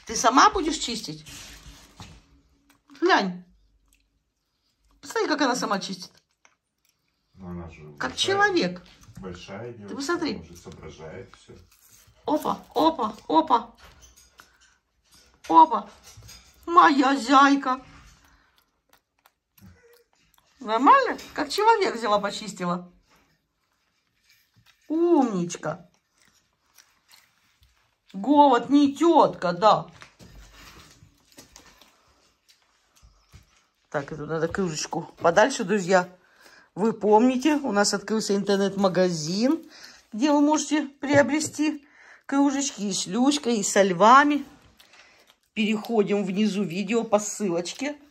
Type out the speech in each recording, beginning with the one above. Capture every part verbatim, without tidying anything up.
Ты сама будешь чистить? Глянь. Посмотри, как она сама чистит. Она же как большая, человек. Большая девушка. Ты посмотри. Она же соображает все. Опа, опа, опа. Опа. Моя зяйка. Нормально? Как человек взяла, почистила. Умничка. Голод не тетка, да. Так, это надо кружечку подальше, друзья. Вы помните, у нас открылся интернет-магазин, где вы можете приобрести кружечки и с Люськой, и со львами. Переходим внизу видео по ссылочке.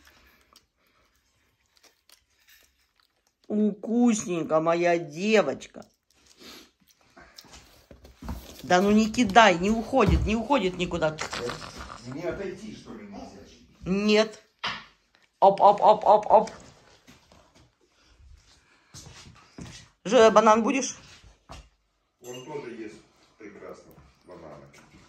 Вкусненько, моя девочка. Да ну не кидай, не уходит, не уходит никуда. Не отойти, что ли, нельзя? Нет. Оп-оп-оп-оп-оп. Жоя, банан будешь? Он тоже ест прекрасно бананы.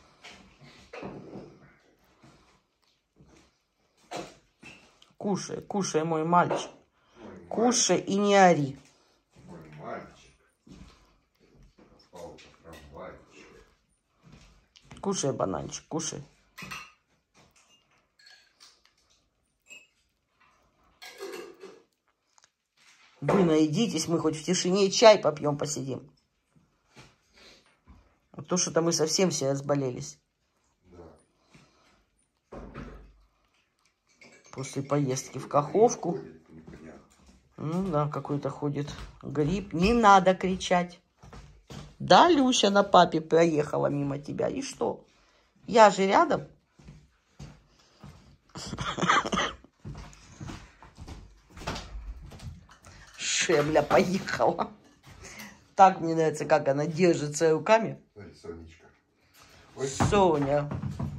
Кушай, кушай, мой мальчик. Мой Кушай мальчик. И не ори. Мой мальчик. Попал в трамвайчик. Кушай, бананчик, кушай. Вы наедитесь, мы хоть в тишине чай попьем, посидим. А то что-то мы совсем все разболелись. Да. После поездки в Каховку. Ну да, какой-то ходит грипп. Не надо кричать. Да, Люся на папе проехала мимо тебя. И что? Я же рядом. Шемля поехала. Так мне нравится, как она держится руками. Ой, Сонечка. Ой. Соня.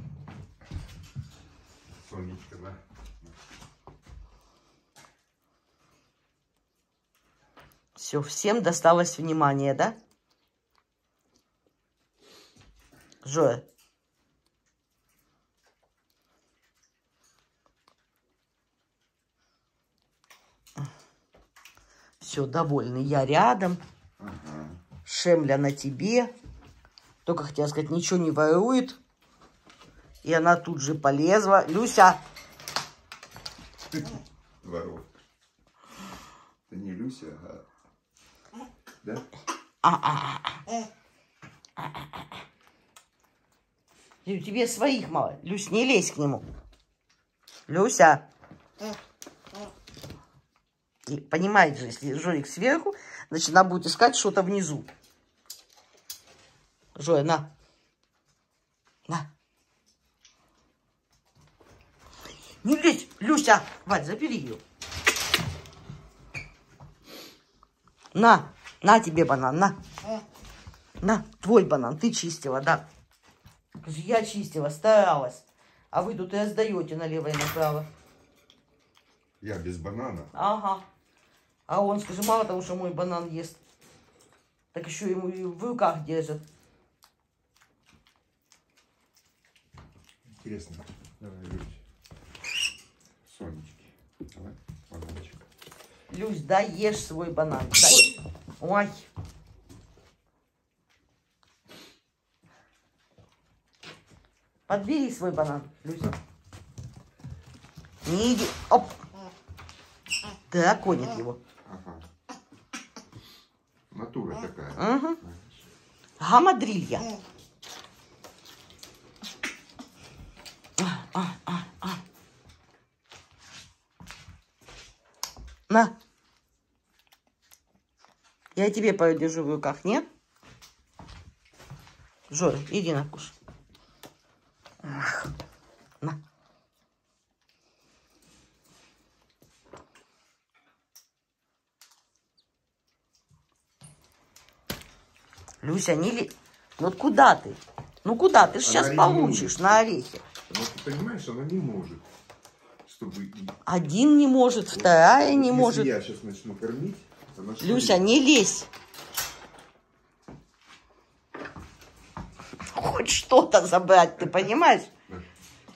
Сонечка, да. Все, всем досталось внимание, да? Жоя. Все, довольны. Я рядом. Ага. Шемля на тебе. Только хотела сказать, ничего не ворует. И она тут же полезла. Люся! Воровка. Это не Люся, а... Да? Тебе своих мало. Люсь, не лезь к нему. Люся. И понимаете же, если Жорик сверху, значит, она будет искать что-то внизу. Жоя, на. На. Не лезь, Люся. Вать, забери ее. На. На тебе банан, на. На, твой банан, ты чистила, да. Я чистила, старалась. А вы тут и раздаете налево и направо. Я без банана. Ага. А он, скажи, мало того, что мой банан ест, так еще ему и в руках держит. Интересно. Давай, Люсь. Сонечки. Давай, бананчик. Люсь, дай ешь свой банан. Дай. Ой. Подбери свой банан, Люся. Не иди. Оп. Драконит его. Ага. Натура такая. Угу. Гамадрилья. А, а, а, а. На. Я тебе подержу в руках, нет? Жора, иди на куш. Ах. На. Люся, не ли... Ну куда ты? Ну куда? Ты же сейчас получишь на орехи. Ну, ты понимаешь, она не может. Чтобы... Один не может, вторая вот не если может. Я сейчас начну кормить. Она Люся, не лезь. Хоть что-то забрать, ты понимаешь?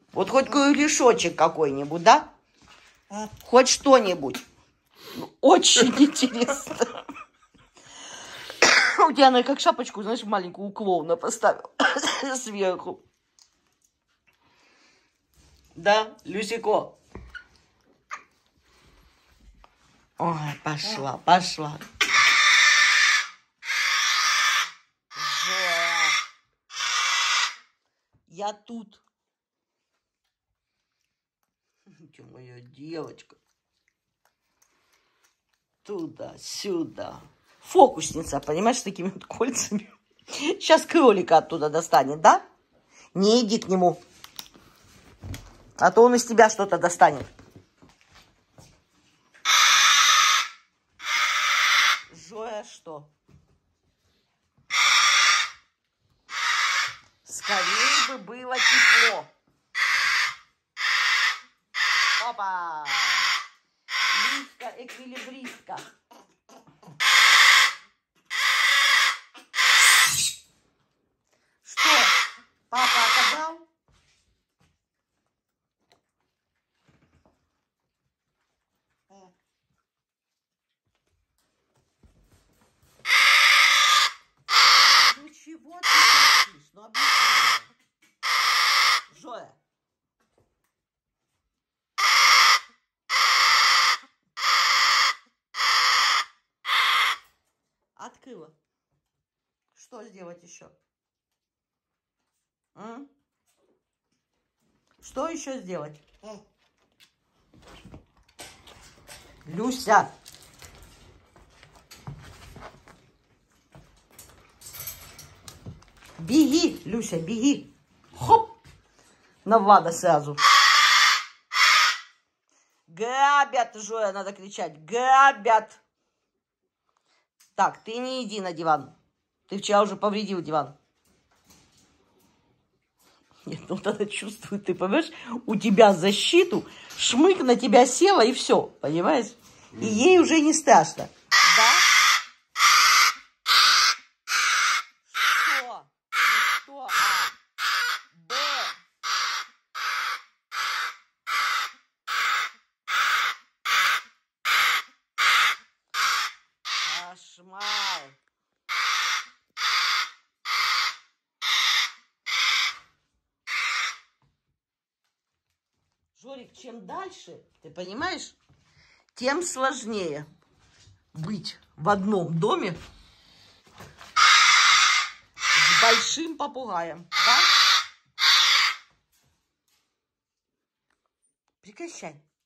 Вот хоть кругляшочек какой-нибудь, да? Хоть что-нибудь. Очень интересно. У тебя она как шапочку, знаешь, маленькую у клоуна поставил сверху. Да, Люсико? Ой, пошла, пошла. Жоя. Я тут. Ты моя девочка. Туда, сюда. Фокусница, понимаешь, с такими вот кольцами. Сейчас кролика оттуда достанет, да? Не иди к нему. А то он из тебя что-то достанет. Жоя, что? Скорее бы было тепло. Опа! Лиска, эквилибристка. Что? Папа отобрал? Ну чего ты кричишь? Ну объясни. Жоя. Открыла. Что сделать еще? М? Что еще сделать? Люся. Беги, Люся, беги. Хоп. На Влада сразу. Грабят, Жоя, надо кричать. Грабят. Так, ты не иди на диван. Ты вчера уже повредил диван. Нет, ну тогда чувствую, ты понимаешь, у тебя защиту, шмык на тебя села и все, понимаешь? И ей уже не страшно. Да? Что? Что? А? Б. Кошмар. Жорик, чем дальше, ты понимаешь, тем сложнее быть в одном доме с большим попугаем, да? Прекращай.